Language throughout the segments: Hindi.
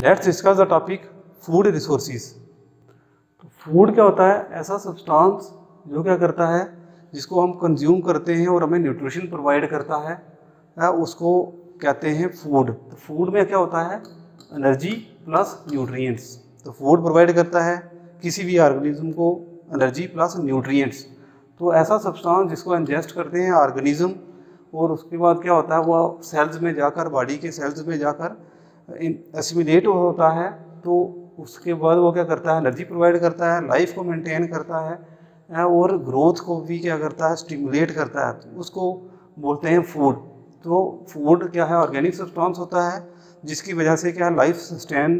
Let's discuss the topic food resources. तो फूड क्या होता है? ऐसा सब्सटेंस जो क्या करता है, जिसको हम कंज्यूम करते हैं और हमें न्यूट्रिशन प्रोवाइड करता है, उसको कहते हैं फूड। तो फूड में क्या होता है? Energy plus nutrients. तो फूड प्रोवाइड करता है किसी भी ऑर्गेनिज्म को एनर्जी प्लस न्यूट्रिएंट्स। तो ऐसा सब्सटेंस जिसको इंजेस्ट करते हैं ऑर्गेनिज्म, और उसके बाद क्या होता है, वो सेल्स में जाकर, बॉडी के सेल्स में जाकर एसिमिलेट होता है। तो उसके बाद वो क्या करता है? एनर्जी प्रोवाइड करता है, लाइफ को मेंटेन करता है और ग्रोथ को भी क्या करता है? स्टिमुलेट करता है। तो उसको बोलते हैं फूड। तो फूड क्या है? ऑर्गेनिक सब्सटेंस होता है जिसकी वजह से क्या लाइफ सस्टेन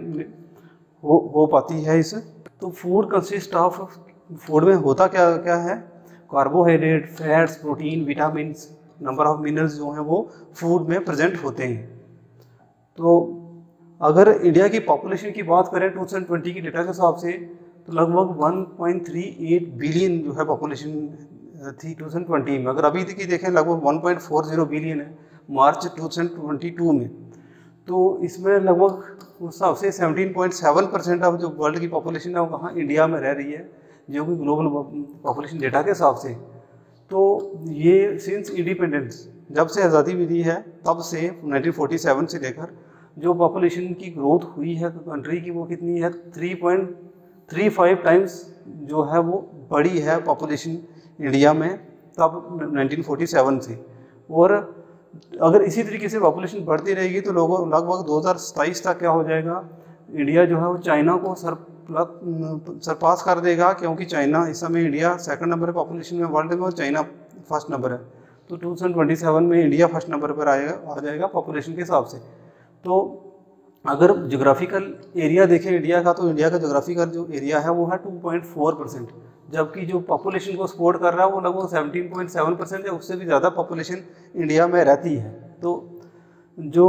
हो पाती है इस। तो फूड कंसिस्ट ऑफ, फूड में होता क्या क्या है? Carbohydrate, fats, protein, vitamin, number of minerals जो हैं वो फूड में प्रेजेंट होते हैं। तो अगर इंडिया की पॉपुलेशन की बात करें 2020 की डेटा के हिसाब से, तो लगभग 1.38 बिलियन जो है पॉपुलेशन थी 2020 में। अगर अभी की देखें लगभग 1.40 बिलियन है मार्च 2022 में। तो इसमें लगभग उस हिसाब से 17.7% ऑफ जो वर्ल्ड की पॉपुलेशन है वो कहाँ? इंडिया में रह रही है, जो कि ग्लोबल पॉपुलेशन डेटा के हिसाब से। तो ये सिंस इंडिपेंडेंस, जब से आज़ादी मिली है तब से 1947 से लेकर जो पॉपुलेशन की ग्रोथ हुई है कंट्री की, वो कितनी है? 3.35 टाइम्स जो है वो बड़ी है पॉपुलेशन इंडिया में तब 1947 से। और अगर इसी तरीके से पॉपुलेशन बढ़ती रहेगी तो लोगों लगभग 2027 तक क्या हो जाएगा? इंडिया जो है वो चाइना को सरपास कर देगा, क्योंकि चाइना इस समय, इंडिया सेकंड नंबर है पॉपुलेशन में वर्ल्ड में और चाइना फर्स्ट नंबर है। तो 2027 में इंडिया फर्स्ट नंबर पर आ जाएगा पॉपुलेशन के हिसाब से। तो अगर जोग्राफिकल एरिया देखें इंडिया का, तो इंडिया का जोग्राफिकल जो एरिया है वो है 2.4%, जबकि जो पॉपुलेशन को सपोर्ट कर रहा है वो लगभग 17.7% है। उससे भी ज़्यादा पॉपुलेशन इंडिया में रहती है। तो जो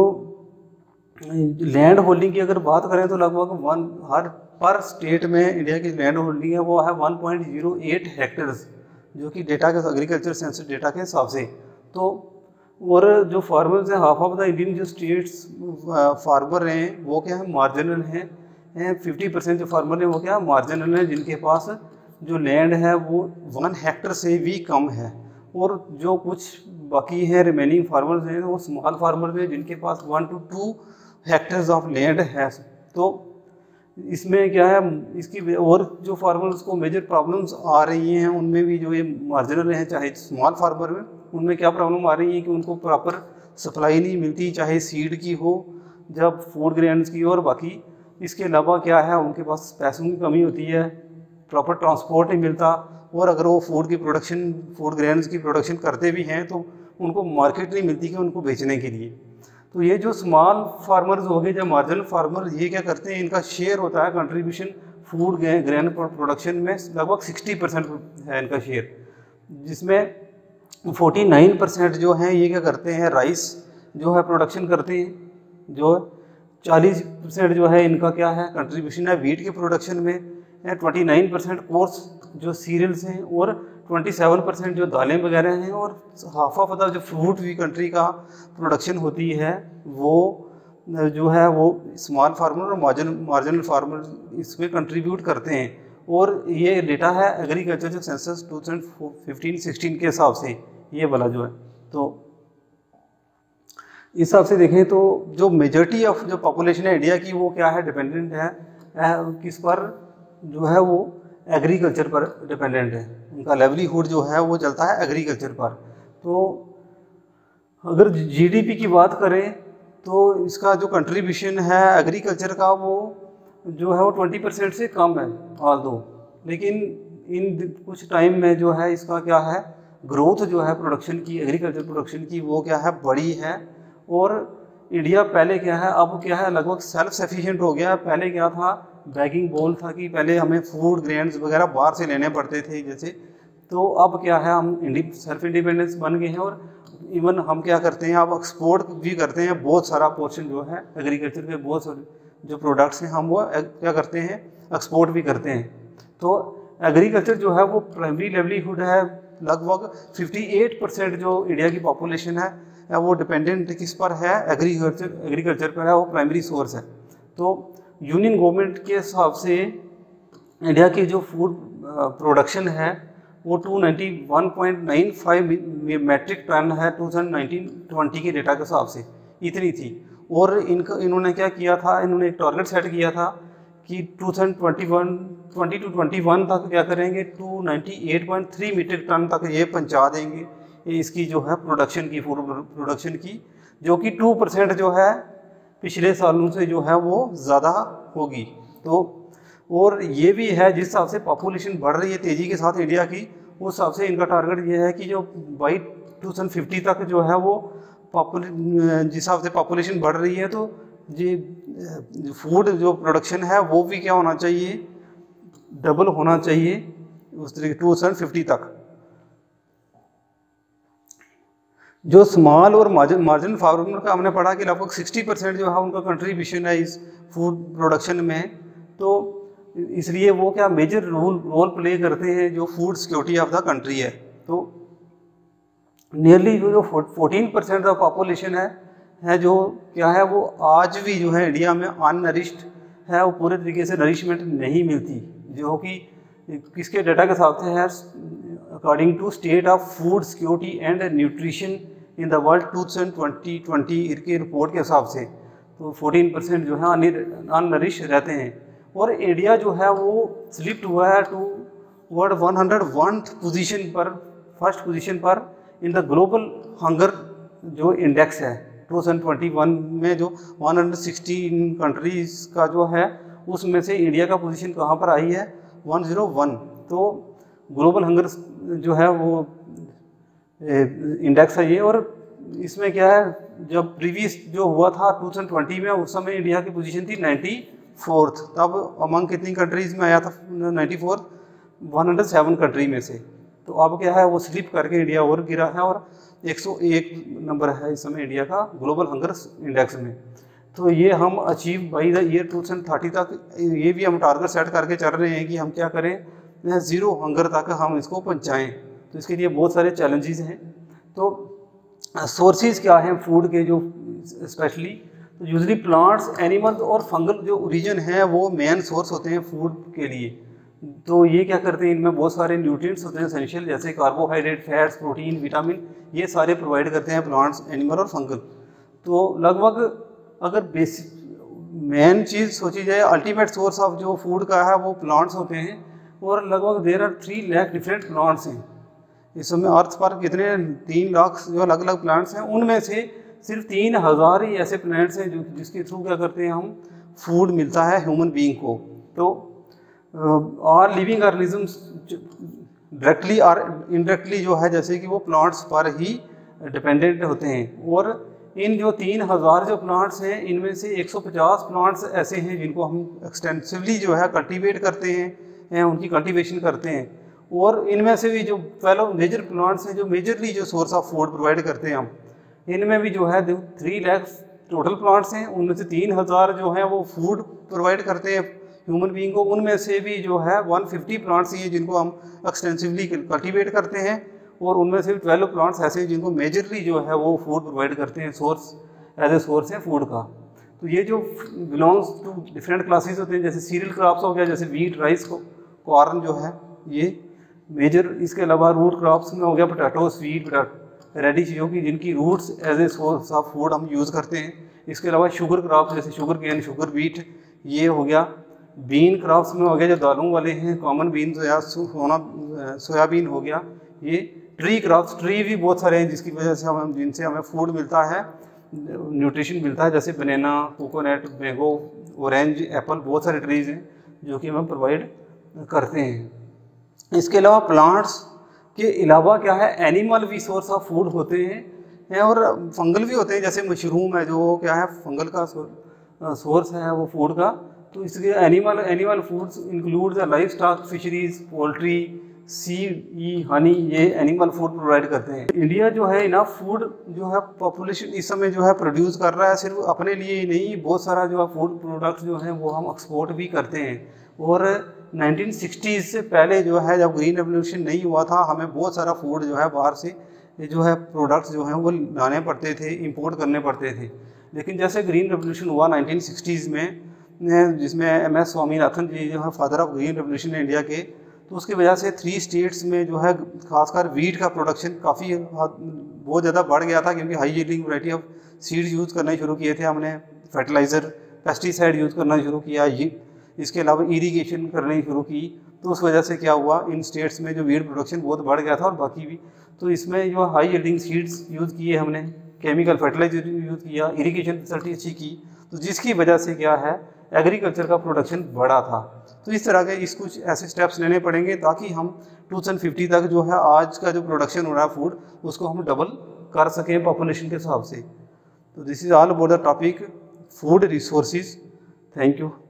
लैंड होल्डिंग की अगर बात करें तो लगभग हर पर स्टेट में इंडिया की लैंड होल्डिंग है वो है 1.08 हेक्टेयर्स, जो कि डेटा के एग्रीकल्चर सेंसस डेटा के हिसाब से। तो और जो फार्मर्स हैं, हाफ ऑफ द इंडियन जो स्टेट्स फार्मर हैं वो क्या है? मार्जिनल हैं। 50% जो फार्मर हैं वो क्या है? मार्जिनल हैं, जिनके पास जो लैंड है वो 1 हेक्टेयर से भी कम है। और जो कुछ बाकी हैं रिमेनिंग फार्मर्स हैं वो स्मॉल फार्मर्स हैं, जिनके पास 1 to 2 हेक्टेयर्स ऑफ लैंड है। तो इसमें क्या है, इसकी और जो फार्मर्स को मेजर प्रॉब्लम्स आ रही हैं उनमें भी, जो ये मार्जिनल हैं चाहे स्मॉल फार्मर में, उनमें क्या प्रॉब्लम आ रही है कि उनको प्रॉपर सप्लाई नहीं मिलती, चाहे सीड की हो, जब फूड ग्रेन्स की हो, और बाकी इसके अलावा क्या है, उनके पास पैसों की कमी होती है, प्रॉपर ट्रांसपोर्ट नहीं मिलता। और अगर वो फूड ग्रेन्स की प्रोडक्शन करते भी हैं तो उनको मार्केट नहीं मिलती कि उनको बेचने के लिए। तो ये जो स्मॉल फार्मर्स हो गए, जो मार्जिनल फार्मर, ये क्या करते हैं, इनका शेयर होता है कंट्रीब्यूशन फूड ग्रेन प्रोडक्शन में लगभग 60% है इनका शेयर, जिसमें 49% जो हैं ये क्या करते हैं? राइस जो है प्रोडक्शन करते हैं। जो 40% जो है इनका क्या है? कंट्रीब्यूशन है वीट के प्रोडक्शन में। 29% कोर्स जो सीरियल्स हैं, और 27% जो दालें वगैरह हैं, और हाफ ऑफ द जो फ्रूट भी कंट्री का प्रोडक्शन होती है वो जो है वो स्मॉल फार्मर और मार्जिनल फार्मर इसमें कंट्रीब्यूट करते हैं। और ये डेटा है एग्रीकल्चर जो सेंसस 2015-16 के हिसाब से, ये वाला जो है। तो इस हिसाब से देखें तो जो मेजॉरिटी ऑफ जो पॉपुलेशन है इंडिया की वो क्या है? डिपेंडेंट है किस पर? जो है वो एग्रीकल्चर पर डिपेंडेंट है। उनका लाइवलीहुड जो है वो चलता है एग्रीकल्चर पर। तो अगर जीडीपी की बात करें तो इसका जो कंट्रीब्यूशन है एग्रीकल्चर का वो जो है वो 20% से कम है ऑल्दो, लेकिन इन कुछ टाइम में जो है इसका क्या है? ग्रोथ जो है प्रोडक्शन की, एग्रीकल्चर प्रोडक्शन की, वो क्या है? बड़ी है। और इंडिया पहले क्या है, अब क्या है, लगभग सेल्फ सफिशिएंट हो गया। पहले क्या था? बैगिंग बोल था कि पहले हमें फूड ग्रेन्स वगैरह बाहर से लेने पड़ते थे जैसे। तो अब क्या है, हम सेल्फ इंडिपेंडेंस बन गए हैं, और इवन हम क्या करते हैं, अब एक्सपोर्ट भी करते हैं। बहुत सारा पोर्शन जो है एग्रीकल्चर के, बहुत सारे जो प्रोडक्ट्स हैं हम वो क्या करते हैं? एक्सपोर्ट भी करते हैं। तो एग्रीकल्चर जो है वो प्राइमरी लाइवलीहुड है। लगभग 58% जो इंडिया की पॉपुलेशन है वो डिपेंडेंट किस पर है? एग्रीकल्चर पर है, वो प्राइमरी सोर्स है। तो यूनियन गवर्नमेंट के हिसाब से इंडिया की जो फूड प्रोडक्शन है वो 291.95 मैट्रिक टन है 2019-20 के डेटा के हिसाब से, इतनी थी। और इन्होंने क्या किया था, इन्होंने एक टारगेट सेट किया था कि 2020-21 तक क्या करेंगे, 298.3 मीट्रिक टन तक ये पहुंचा देंगे इसकी जो है प्रोडक्शन की, फूड प्रोडक्शन की, जो कि 2% जो है पिछले सालों से जो है वो ज़्यादा होगी। तो और ये भी है जिस हिसाब से पॉपुलेशन बढ़ रही है तेज़ी के साथ इंडिया की, उस हिसाब से इनका टारगेट ये है कि जो बाई 2050 तक जो है वो जिस हिसाब से पॉपुलेशन बढ़ रही है तो ये फूड जो प्रोडक्शन है वो भी क्या होना चाहिए, डबल होना चाहिए उस तरीके 2050 तक। जो स्मॉल और मार्जिनल फार्मर का हमने पढ़ा कि लगभग 60% जो है उनका कंट्रीब्यूशन है इस फूड प्रोडक्शन में, तो इसलिए वो क्या मेजर रोल प्ले करते हैं जो food security of the country है। तो नियरली जो 14% ऑफ पॉपुलेशन है जो क्या है वो आज भी जो है इंडिया में अननरिश्ड है, वो पूरे तरीके से नरिशमेंट नहीं मिलती, जो कि किसके डाटा के हिसाब से है, according to state of food security and nutrition in the world 2020 की रिपोर्ट के हिसाब से। तो 14% जो है अननरिश रहते हैं। और इंडिया जो है वो स्लिप्ट हुआ है टू वर्ड 101 पोजीशन पर, फर्स्ट पोजीशन पर इन द ग्लोबल हंगर जो इंडेक्स है 2021 में, जो 116 कंट्रीज का जो है उसमें से इंडिया का पोजीशन कहाँ पर आई है, 101। तो ग्लोबल हंगर जो है वो इंडेक्स है ये। और इसमें क्या है, जब प्रीवियस जो हुआ था 2020 में, उस समय इंडिया की पोजीशन थी 94th, तब अमंग कितनी कंट्रीज़ में आया था 94th, 107 कंट्री में से। तो अब क्या है वो स्लिप करके इंडिया और गिरा है और 101 नंबर है इस समय इंडिया का ग्लोबल हंगर इंडेक्स में। तो ये हम अचीव बाई द ईयर 2030 तक, ये भी हम टारगेट सेट करके चल रहे हैं कि हम क्या करें, ज़ीरो हंगर तक हम इसको पहुँचाएँ। तो इसके लिए बहुत सारे चैलेंजेस हैं। तो सोर्सेज क्या हैं फूड के, जो स्पेशली तो यूजली प्लांट्स, एनिमल्स और फंगल जो ओरिजिन है वो मेन सोर्स होते हैं फूड के लिए। तो ये क्या करते हैं, इनमें बहुत सारे न्यूट्रिएंट्स होते हैं एसेंशियल, जैसे कार्बोहाइड्रेट, फैट्स, प्रोटीन, विटामिन, ये सारे प्रोवाइड करते हैं प्लांट्स, एनिमल और फंगल। तो लगभग अगर बेसिक मेन चीज़ सोची जाए, अल्टीमेट सोर्स ऑफ जो फूड का है वो प्लांट्स होते हैं। और लगभग there are 3 lakh different plants हैं इस समय अर्थ पर। कितने 3 लाख जो अलग अलग प्लांट्स हैं, उनमें से सिर्फ 3000 ही ऐसे प्लांट्स हैं जो जिसके थ्रू क्या करते हैं हम फूड मिलता है ह्यूमन बीइंग को। तो और लिविंग ऑर्गेनिजम्स डायरेक्टली और इनडायरेक्टली जो है जैसे कि वो प्लांट्स पर ही डिपेंडेंट होते हैं। और इन जो 3000 जो प्लांट्स हैं, इनमें से 150 प्लांट्स ऐसे हैं जिनको हम एक्सटेंसिवली जो है कल्टीवेट करते हैं, उनकी कल्टीवेशन करते हैं। और इनमें से भी जो 12 मेजर प्लांट्स हैं जो मेजरली जो सोर्स ऑफ फूड प्रोवाइड करते हैं हम, इनमें भी जो है 3 लाख टोटल प्लांट्स हैं, उनमें से 3000 जो हैं वो फूड प्रोवाइड करते हैं ह्यूमन बीइंग को। उनमें से भी जो है 150 प्लांट्स ही हैं जिनको हम एक्सटेंसिवली कल्टीवेट करते हैं। और उनमें से भी 12 प्लांट्स ऐसे हैं जिनको मेजरली जो है वो फूड प्रोवाइड करते हैं, सोर्स एज ए सोर्स है फूड का। तो ये जो बिलोंग्स टू डिफरेंट क्लासेस होते हैं, जैसे सीरियल क्रॉप्स हो गया, जैसे वीट, राइस, कॉर्न जो है ये मेजर। इसके अलावा रूट क्रॉप्स में हो गया पोटैटो, स्वीट, रेडिश, जो कि जिनकी roots as a source of food हम यूज़ करते हैं। इसके अलावा शुगर क्रॉप्स जैसे शुगर केन, शुगर बीट, ये हो गया। बीन क्रॉप्स में हो गया जो दालों वाले हैं, कॉमन बीन्स या सोयाबीन हो गया। ये ट्री क्रॉप्स, ट्री भी बहुत सारे हैं जिसकी वजह से जिनसे हमें फूड मिलता है, न्यूट्रिशन मिलता है, जैसे banana, coconut, mango, orange, apple, बहुत सारे ट्रीज़ हैं जो कि हमें प्रोवाइड करते हैं। इसके अलावा प्लांट्स के अलावा क्या है, एनिमल भी सोर्स ऑफ फूड होते हैं और फंगल भी होते हैं, जैसे मशरूम है जो क्या है फंगल का सोर्स है वो फूड का। तो इसलिए animal foods include the livestock, fisheries, poultry, sea, honey, ये एनिमल फूड प्रोवाइड करते हैं। इंडिया जो है इनफ फूड जो है पॉपुलेशन इस समय जो है प्रोड्यूस कर रहा है, सिर्फ अपने लिए ही नहीं, बहुत सारा जो है फूड प्रोडक्ट्स जो हैं वो हम एक्सपोर्ट भी करते हैं। और 1960s से पहले जो है जब ग्रीन रेवोल्यूशन नहीं हुआ था, हमें बहुत सारा फूड जो है बाहर से जो है प्रोडक्ट्स जो हैं वो लाने पड़ते थे, इंपोर्ट करने पड़ते थे। लेकिन जैसे ग्रीन रेवोल्यूशन हुआ 1960s में, जिसमें MS स्वामीनाथन जी जो है father of green revolution India के, तो उसकी वजह से 3 स्टेट्स में जो है खासकर वीट का प्रोडक्शन काफ़ी बहुत ज़्यादा बढ़ गया था, क्योंकि high yielding variety of seeds use करने शुरू किए थे हमने, फर्टिलाइज़र पेस्टिसाइड यूज़ करना शुरू किया, इसके अलावा इरीगेशन करनी शुरू की। तो उस वजह से क्या हुआ, इन स्टेट्स में जो वीट प्रोडक्शन बहुत बढ़ गया था और बाकी भी। तो इसमें जो हाई यील्डिंग सीड्स यूज़ किए हमने, केमिकल फर्टिलाइजर यूज़ किया, इरीगेशन फैसिलिटी अच्छी की, तो जिसकी वजह से क्या है एग्रीकल्चर का प्रोडक्शन बढ़ा था। तो इस तरह के कुछ ऐसे स्टेप्स लेने पड़ेंगे ताकि हम 2050 तक जो है आज का जो प्रोडक्शन हो रहा है फूड, उसको हम डबल कर सकें पॉपुलेशन के हिसाब से। तो this is all about the topic food resources. Thank you.